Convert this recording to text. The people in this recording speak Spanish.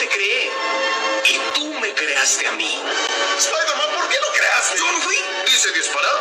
creé. Y tú me creaste a mí. Spider-Man, ¿por qué lo creaste? Yo no fui. Dice disparar.